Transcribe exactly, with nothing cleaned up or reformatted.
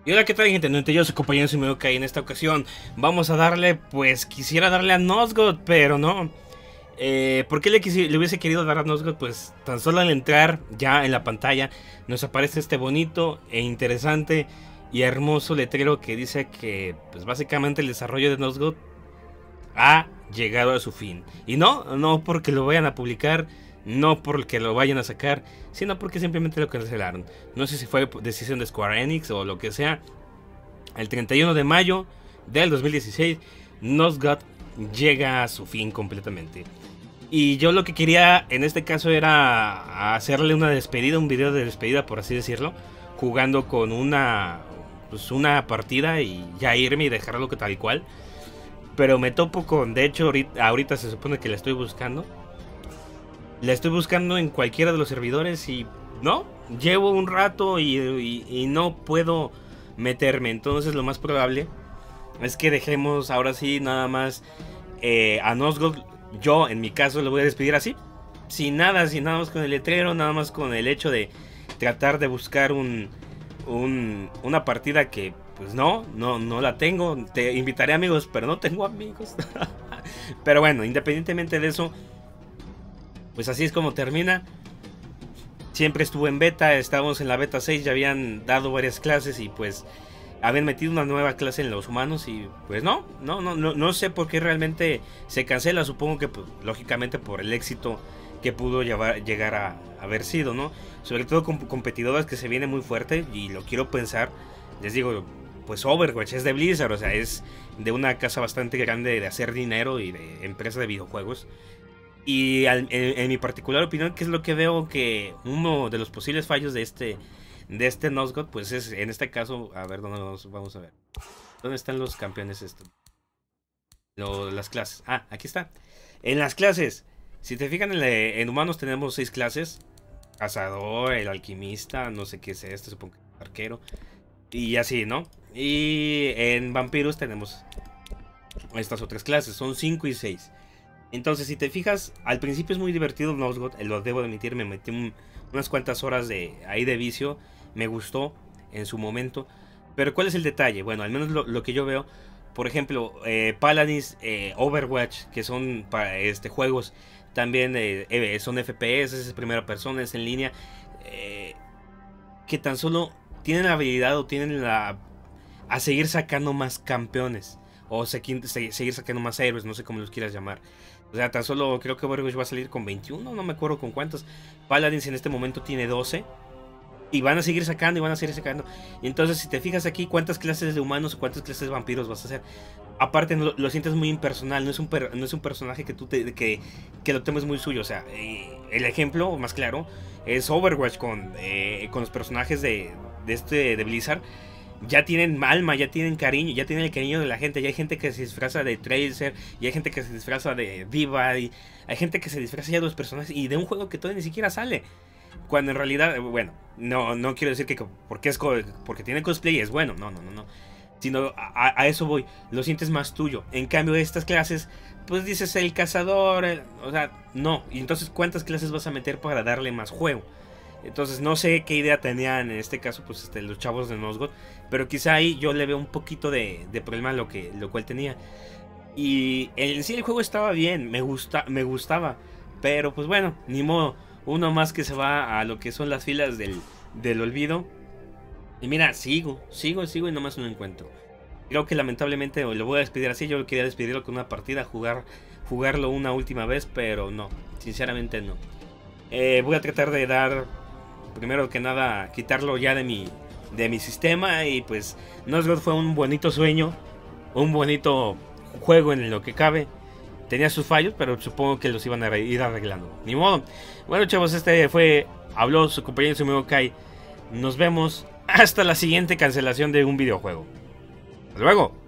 Y hola, ¿qué tal, gente? No, yo soy compañero Sumeoka y en esta ocasión vamos a darle, pues quisiera darle a Nosgood, pero no. Eh, ¿Por qué le, le hubiese querido dar a Nosgood? Pues tan solo al entrar ya en la pantalla nos aparece este bonito e interesante y hermoso letrero que dice que pues básicamente el desarrollo de Nosgood ha llegado a su fin. Y no, no porque lo vayan a publicar, no porque lo vayan a sacar, sino porque simplemente lo cancelaron. No sé si fue decisión de Square Enix o lo que sea. El treinta y uno de mayo del dos mil dieciséis, Nosgood llega a su fin completamente. Y yo lo que quería en este caso era hacerle una despedida, un video de despedida, por así decirlo, jugando con una, pues una partida y ya irme y dejarlo que tal y cual. Pero me topo con, de hecho ahorita, ahorita se supone que la estoy buscando. La estoy buscando en cualquiera de los servidores y no, llevo un rato y, y, y no puedo meterme. Entonces lo más probable es que dejemos ahora sí nada más eh, a Nosgood. Yo en mi caso lo voy a despedir así, sin nada, sin nada más con el letrero, nada más con el hecho de tratar de buscar un, un una partida que pues no, no, no la tengo. Te invitaré amigos, pero no tengo amigos. Pero bueno, independientemente de eso, pues así es como termina. Siempre estuvo en beta, estábamos en la beta seis, ya habían dado varias clases y pues habían metido una nueva clase en los humanos y pues no, no, no, no, no sé por qué realmente se cancela. Supongo que pues, lógicamente por el éxito que pudo llevar, llegar a haber sido, ¿no? Sobre todo con competidoras que se viene muy fuerte y lo quiero pensar. Les digo, pues Overwatch es de Blizzard, o sea, es de una casa bastante grande de hacer dinero y de empresa de videojuegos. Y al, en, en mi particular opinión, ¿qué es lo que veo? Que uno de los posibles fallos de este de este Nosgood, pues es en este caso, a ver, ¿dónde vamos, vamos a ver? ¿Dónde están los campeones estos? Lo, las clases. Ah, aquí está. En las clases, si te fijan en, le, en humanos tenemos seis clases. Cazador, el alquimista, no sé qué es este, supongo que es arquero. Y así, ¿no? Y en vampiros tenemos estas otras clases, son cinco y seis. Entonces, si te fijas, al principio es muy divertido Nosgood, lo debo admitir, me metí un, unas cuantas horas de ahí de vicio, me gustó en su momento. Pero ¿cuál es el detalle? Bueno, al menos lo, lo que yo veo, por ejemplo, eh, Paladins, eh, Overwatch, que son para este, juegos, también eh, eh, son F P S, es primera persona, es en línea, eh, que tan solo tienen la habilidad o tienen la... a seguir sacando más campeones. O se, se, seguir sacando más héroes, no sé cómo los quieras llamar. O sea, tan solo creo que Overwatch va a salir con veintiuno, no me acuerdo con cuántos. Paladins en este momento tiene doce. Y van a seguir sacando y van a seguir sacando. Y entonces, si te fijas aquí, ¿cuántas clases de humanos o cuántas clases de vampiros vas a hacer? Aparte, lo, lo sientes muy impersonal. No es un, per, no es un personaje que tú te, que, que lo tomes muy suyo. O sea, eh, el ejemplo más claro es Overwatch con, eh, con los personajes de, de, este, de Blizzard. Ya tienen alma, ya tienen cariño, ya tienen el cariño de la gente. Ya hay gente que se disfraza de Tracer, y hay gente que se disfraza de Diva, y hay gente que se disfraza ya de los personajes y de un juego que todavía ni siquiera sale. Cuando en realidad, bueno, no, no quiero decir que porque, es porque tiene cosplay es bueno, no, no, no, no. Sino a, a eso voy, lo sientes más tuyo. En cambio, estas clases, pues dices el cazador, el, o sea, no. Y entonces, ¿cuántas clases vas a meter para darle más juego? Entonces no sé qué idea tenían en este caso pues este, los chavos de Nosgood, pero quizá ahí yo le veo un poquito de, de problema a lo que lo cual tenía. Y en sí el juego estaba bien, me gusta, me gustaba, pero pues bueno, ni modo, uno más que se va a lo que son las filas del, del olvido. Y mira, sigo, sigo, sigo y nomás no lo encuentro. Creo que lamentablemente lo voy a despedir así, yo quería despedirlo con una partida, jugar, jugarlo una última vez, pero no, sinceramente no. Eh, voy a tratar de dar... primero que nada, quitarlo ya de mi, de mi sistema. Y pues Nosgood fue un bonito sueño, un bonito juego en lo que cabe. Tenía sus fallos, pero supongo que los iban a ir arreglando. Ni modo. Bueno, chavos, este fue... habló su compañero Sumeoka. Nos vemos hasta la siguiente cancelación de un videojuego. Hasta luego.